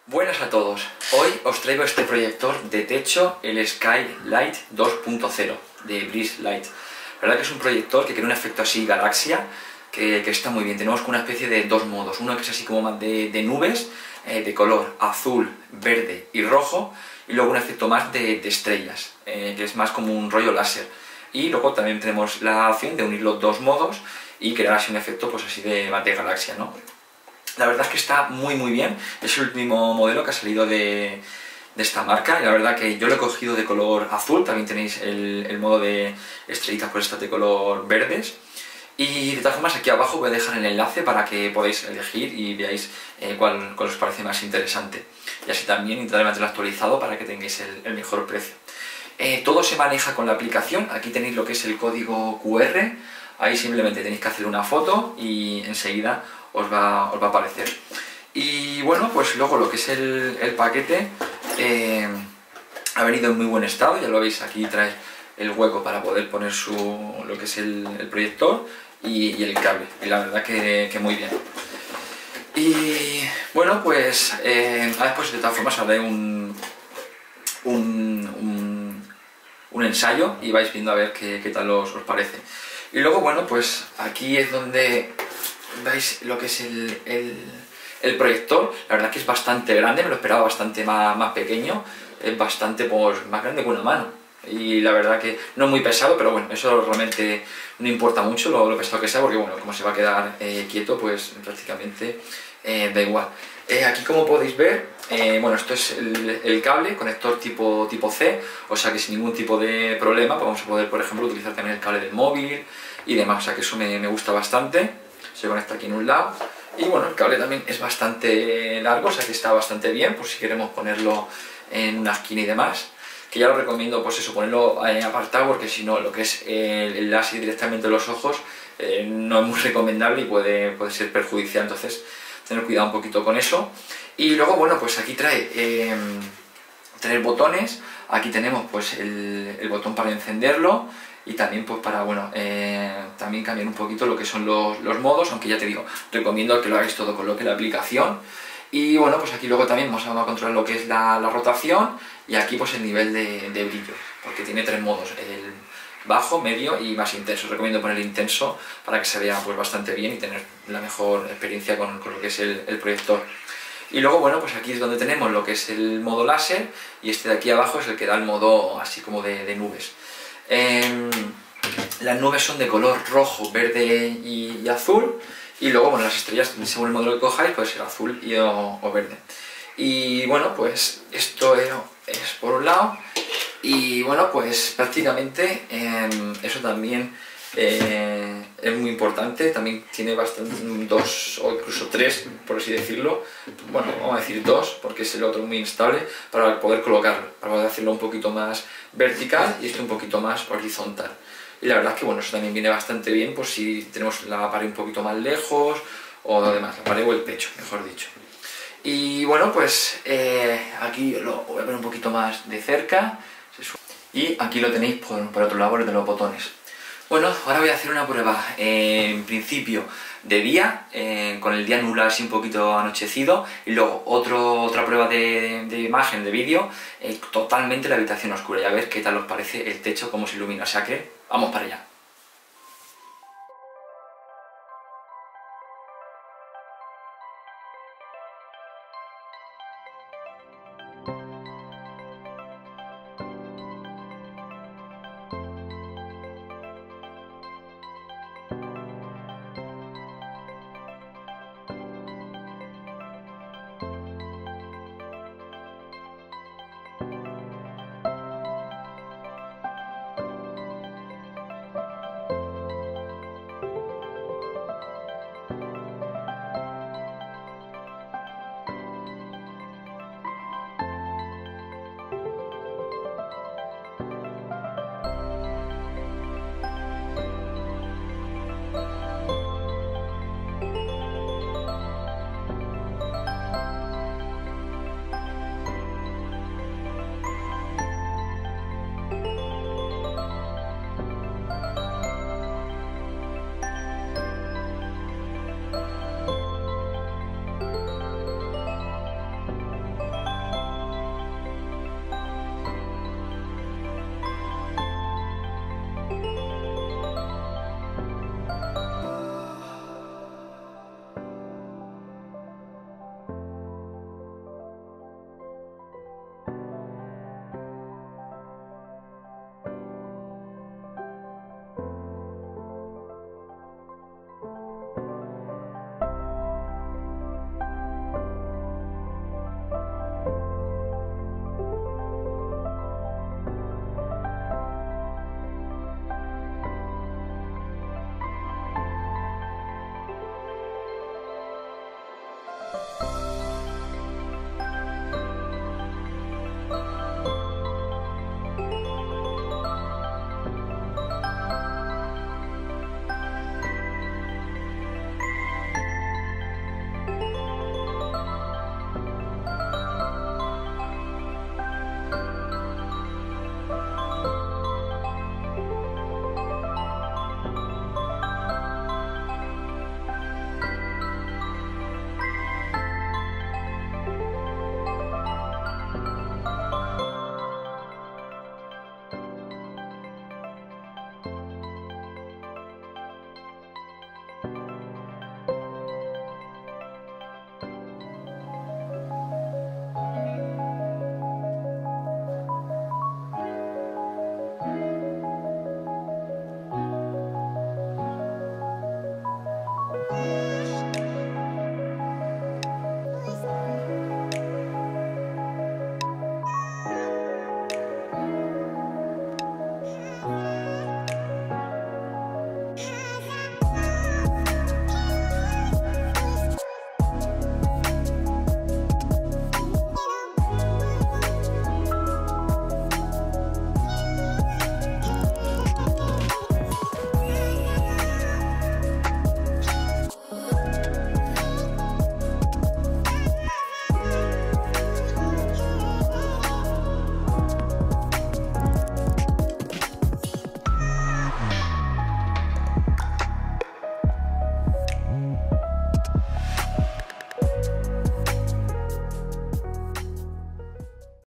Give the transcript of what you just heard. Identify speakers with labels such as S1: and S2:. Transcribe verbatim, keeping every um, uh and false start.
S1: Buenas a todos, hoy os traigo este proyector de techo, el Skylight dos punto cero de Breeze Light. La verdad que es un proyector que crea un efecto así galaxia, que, que está muy bien. Tenemos una especie de dos modos, uno que es así como más de, de nubes, eh, de color azul, verde y rojo, y luego un efecto más de, de estrellas, eh, que es más como un rollo láser. Y luego también tenemos la opción de unir los dos modos y crear así un efecto pues así de, de galaxia, ¿no? La verdad es que está muy muy bien, es el último modelo que ha salido de, de esta marca y la verdad que yo lo he cogido de color azul, también tenéis el, el modo de estrellitas por estas de color verdes. Y de todas formas aquí abajo voy a dejar el enlace para que podáis elegir y veáis eh, cuál, cuál os parece más interesante. Y así también intentaré mantenerlo actualizado para que tengáis el, el mejor precio. Eh, todo se maneja con la aplicación, aquí tenéis lo que es el código cu erre, ahí simplemente tenéis que hacer una foto y enseguida os va, os va a aparecer. Y bueno, pues luego lo que es el, el paquete eh, ha venido en muy buen estado, ya lo veis, aquí trae el hueco para poder poner su, lo que es el, el proyector y, y el cable, y la verdad que, que muy bien. Y bueno, pues eh, después de todas formas haré un, un, un, un ensayo y vais viendo a ver qué, qué tal os, os parece. Y luego bueno, pues aquí es donde veis lo que es el, el, el proyector. La verdad que es bastante grande, me lo esperaba bastante más, más pequeño, es bastante pues, más grande que una mano. Y la verdad que no es muy pesado, pero bueno, eso realmente no importa mucho lo, lo pesado que sea, porque bueno, como se va a quedar eh, quieto, pues prácticamente eh, da igual. Eh, aquí como podéis ver, eh, bueno, esto es el, el cable, conector tipo, tipo C, o sea que sin ningún tipo de problema pues vamos a poder, por ejemplo, utilizar también el cable del móvil y demás, o sea que eso me, me gusta bastante. Se conecta aquí en un lado y bueno, el cable también es bastante largo, o sea que está bastante bien por si queremos ponerlo en una esquina y demás, que ya lo recomiendo pues eso, ponerlo eh, apartado, porque si no lo que es el, el láser directamente en los ojos eh, no es muy recomendable y puede, puede ser perjudicial, entonces tener cuidado un poquito con eso. Y luego bueno, pues aquí trae eh, tres botones, aquí tenemos pues el, el botón para encenderlo y también pues para bueno eh, también cambiar un poquito lo que son los, los modos, aunque ya te digo, recomiendo que lo hagáis todo con lo que es la aplicación. Y bueno, pues aquí luego también vamos a controlar lo que es la, la rotación y aquí pues el nivel de, de brillo, porque tiene tres modos, el bajo, medio y más intenso. Recomiendo poner el intenso para que se vea pues bastante bien y tener la mejor experiencia con, con lo que es el, el proyector. Y luego bueno, pues aquí es donde tenemos lo que es el modo láser y este de aquí abajo es el que da el modo así como de, de nubes. Eh, las nubes son de color rojo, verde y, y azul, y luego bueno, las estrellas según el modelo que cojáis puede ser azul y, o, o verde. Y bueno, pues esto es por un lado y bueno, pues prácticamente eh, eso también eh, es muy importante. También tiene bastante, dos o incluso tres, por así decirlo, bueno, vamos a decir dos porque es el otro muy instable, para poder colocarlo, para poder hacerlo un poquito más vertical y este un poquito más horizontal. Y la verdad es que bueno, eso también viene bastante bien por si tenemos la pared un poquito más lejos o demás, la pared o el pecho, mejor dicho. Y bueno, pues eh, aquí lo voy a ver un poquito más de cerca y aquí lo tenéis por, por otro lado de los botones. Bueno, ahora voy a hacer una prueba, eh, en principio de día, eh, con el día nublado así un poquito anochecido, y luego otro, otra prueba de, de imagen, de vídeo, eh, totalmente la habitación oscura, y a ver qué tal os parece el techo, cómo se ilumina, o sea que vamos para allá.